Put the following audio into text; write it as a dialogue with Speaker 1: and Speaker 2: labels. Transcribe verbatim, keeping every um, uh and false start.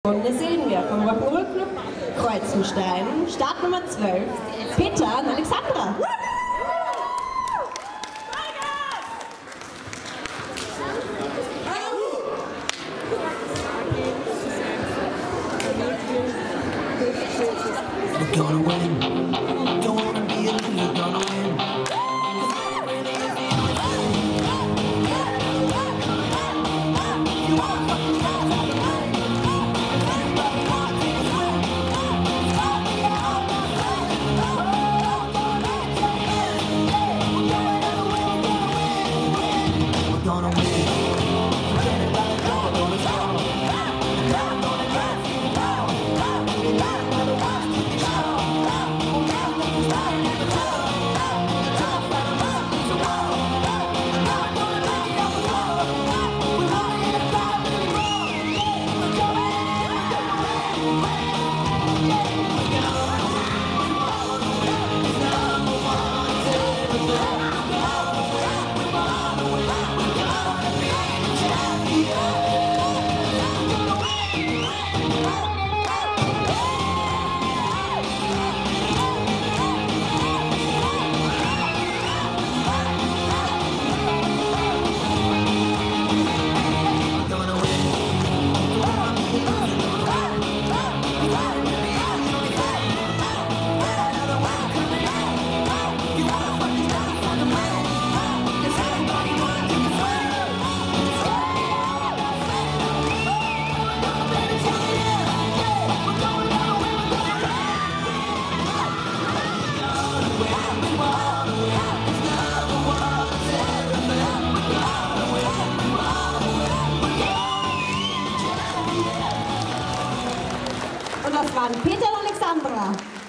Speaker 1: Runde sehen wir vom Rock'n'Roll Club Kreuzenstein, Startnummer zwölf, Peter und Alexandra.
Speaker 2: We're gonna win. Don't wanna be a loser, we're gonna win. We're gonna win.
Speaker 1: Und das waren Peter und Alexandra.